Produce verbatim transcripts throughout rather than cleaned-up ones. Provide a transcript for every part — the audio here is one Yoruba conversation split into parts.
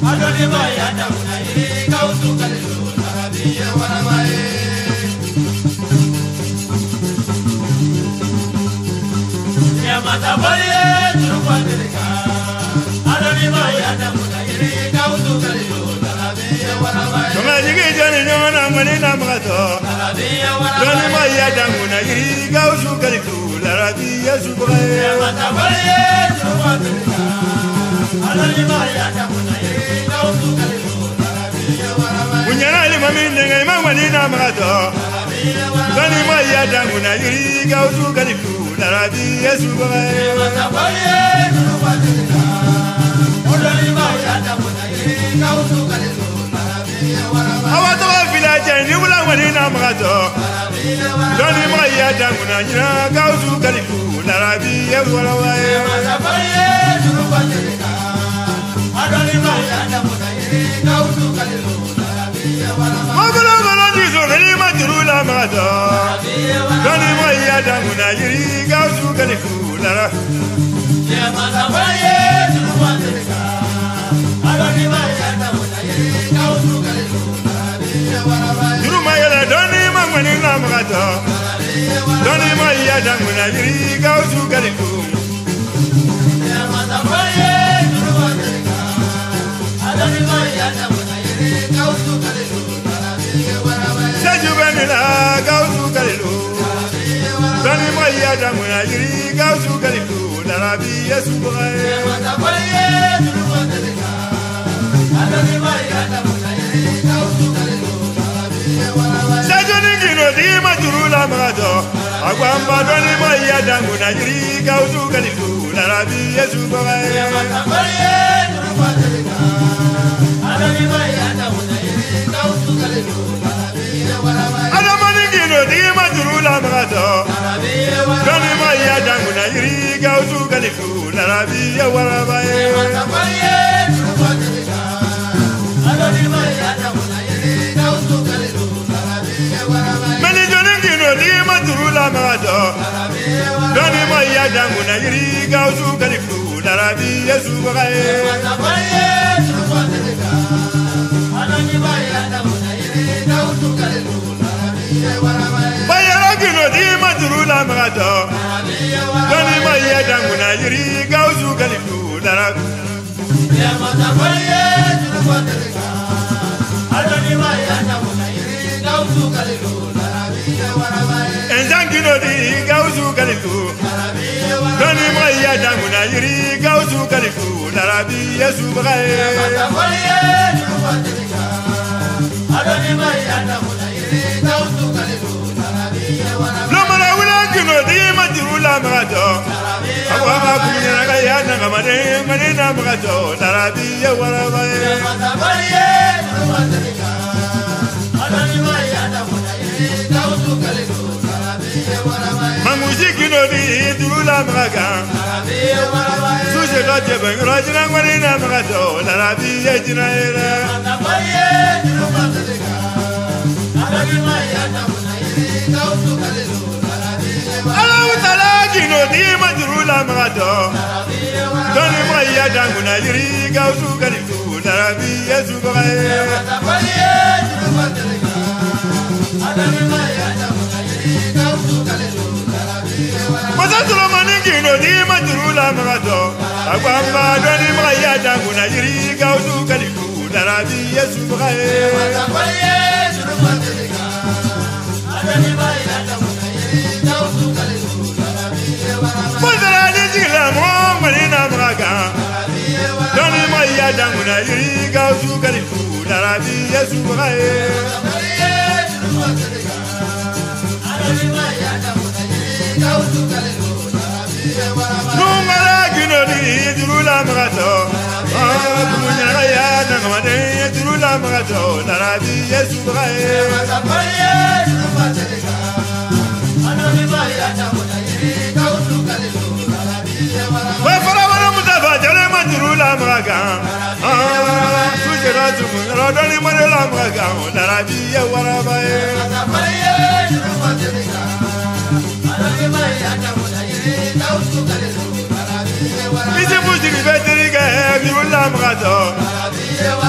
Isi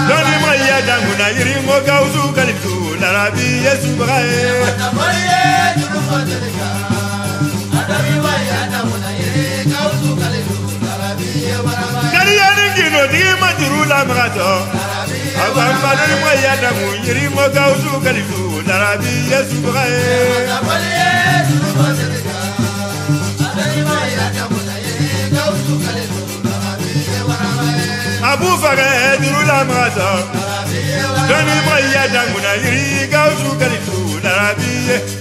juru la magato Agam badal mo yada mu yiri mo gawsu kalifu darabi yesu brae Abu faga juru la magato Dani mo yada mu na yiri gawsu kalifu darabi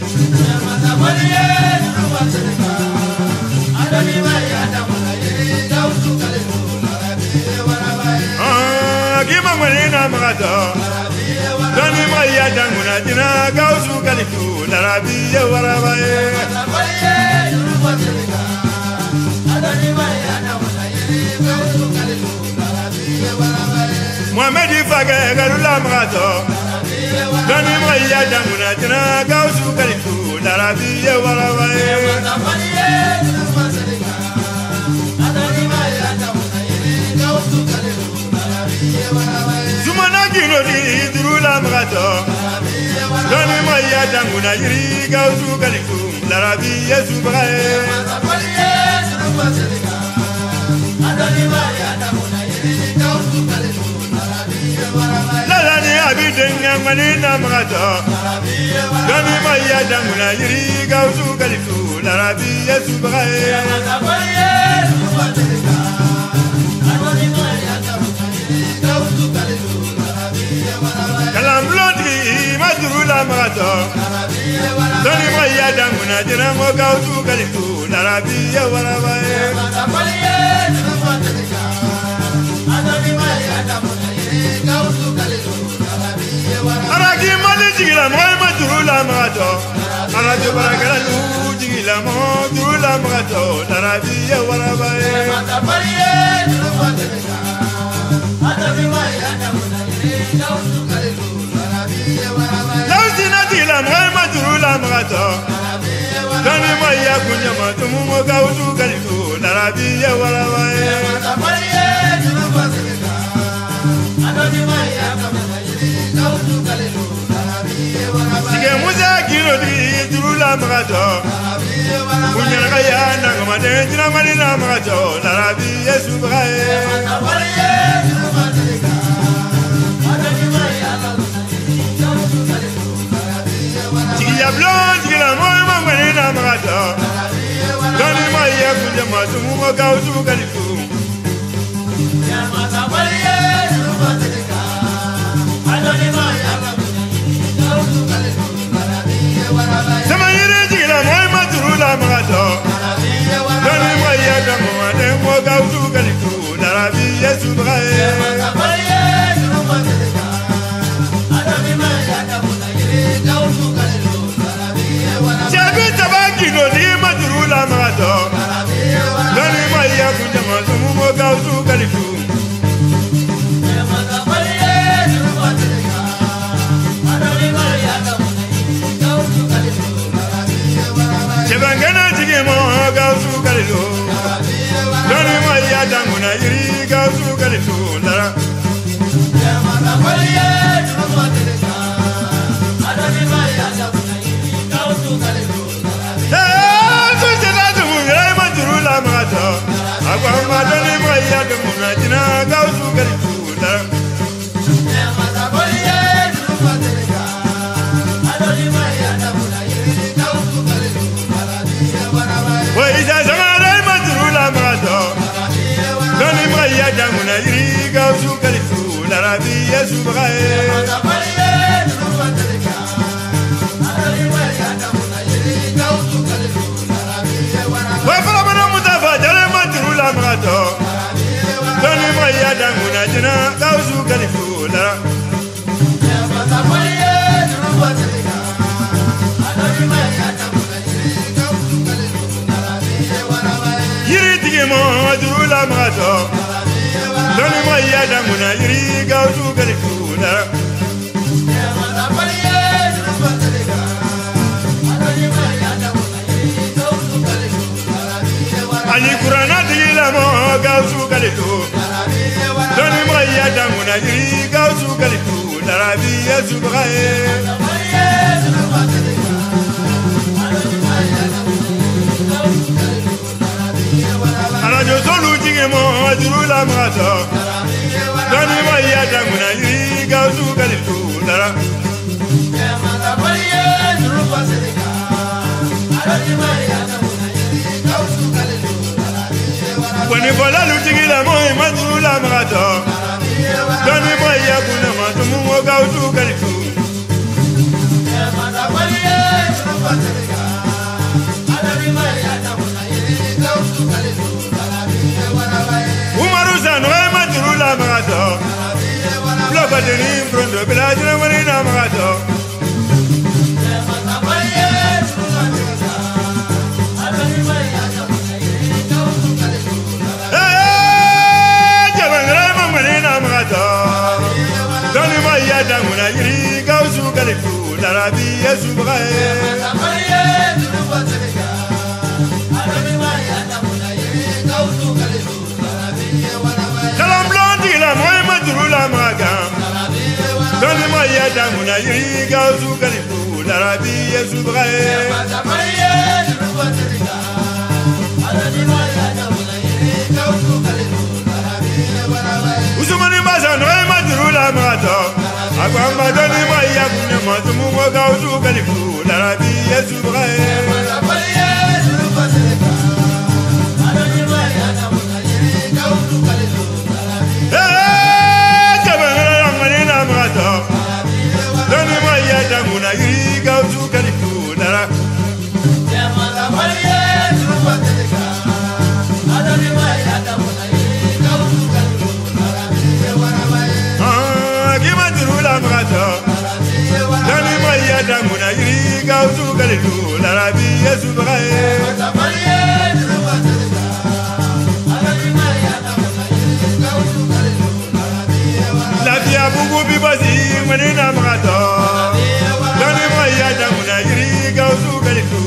Gima marina magato Dani maya danguna dina gausu kalifu Larabiya warabaye Muhammedi fage garula magato Dani maya danguna dina gausu kalifu Larabiya warabaye Zumana gino di durula magato Dani maya danguna yiri gausu kalifu Larabi yesu brae Lalani abidenga manina magato Dani maya danguna yiri gausu kalifu Larabi yesu brae Kalam blondri madrula magato Dani maya danguna dina mo gausu kalifu Larabiya warabaye Aragi mali jigila mo madrula magato Aragi barakala lu jigila mo madrula magato Larabiya warabaye Lausina dila mwema durula magato Dani maya kunya matumu mo gausu kalifu Larabiya warabaye Sige muza kino di durula magato Kunya nakaya nangamade jina marina magato Larabiya subrae Ya blond gila mo mangane na magato Dani maya kunja matumu mo gausu kalifu Ya mata baliye rubatika Adoni maya gausu kalifu Sama yire gila mo madrula magato Dani maya damu ane mo gausu kalifu Larabi yesu brae Ya mata baliye rubatika Adoni maya damu ane gausu kalifu Chabi tabaki no di madrula magato Dani maya kunja matumu mo gausu kalifu Chebangana jige mo gausu kalifu Dani maya danguna yiri gausu kalifu Lara Agwa madani maya gamuna jina gausu kalifu Lara Waisa zamara madrula magato Dani maya gamuna yiri gausu kalifu Larabi yesu brae Wafala mana mutafa jale madrula magato Dani maya gamuna jina gausu kalifu Lara Yiri tige mo madrula magato Dani maya gamuna yiri gausu kalifu Lara Ali kurana tigila mo gausu kalifu Dani maya gamuna yiri gausu kalifu Larabi yesu brae Ala jo solu tige mo madrula magato danguna yiri gausu kalifu dara. Wani bola lutigi la moi matu la marato. Dani moi ya kuna matu mungo gausu kalifu. Umaru sanu e matu la marato. Bloga deni prondo village na wani na marato. Dani maya danguna yiri gausu kalifu darabi yesu bae. Kalam blondi la moi madru la maga. Dani maya danguna yiri gausu kalifu darabi yesu bae. Usumani maza no madru la maga. Agwamba dani maya kunya matumu mo gausu kalifu darabi yesu bae. Dani maya danguna yiri gausu kalifu dara. Dani maya danguna yiri gausu kalifu darabi yesu bae. La via bugu bibazi manina mata. Dani maya danguna yiri gausu kalifu.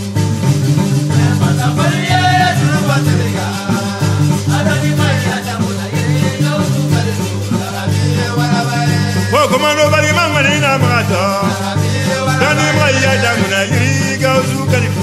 Oh, komando bali manina mata. Dani maya danguna yiri gausu kalifu.